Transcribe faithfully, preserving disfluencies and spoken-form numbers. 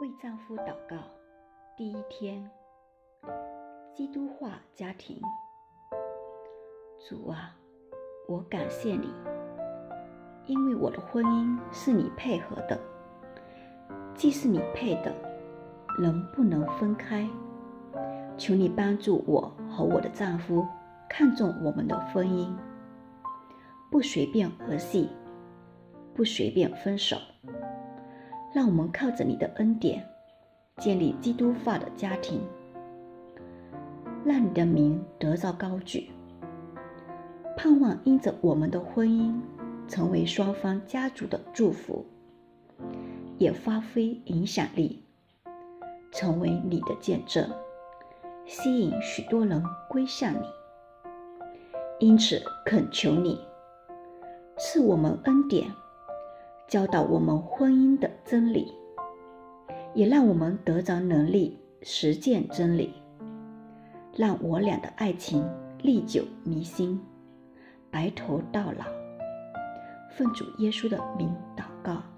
为丈夫祷告，第一天，基督化家庭。主啊，我感谢你，因为我的婚姻是你配合的，既是你配的，人不能分开。求你帮助我和我的丈夫看重我们的婚姻，不随便儿戏，不随便分手。让我们靠着你的恩典建立基督化的家庭，让你的名得到高举。盼望因着我们的婚姻成为双方家族的祝福，也发挥影响力，成为你的见证，吸引许多人归向你。因此恳求你赐我们恩典，教导我们婚姻的真理，也让我们得着能力实践真理，让我俩的爱情历久弥新，白头到老。奉主耶稣的名祷告。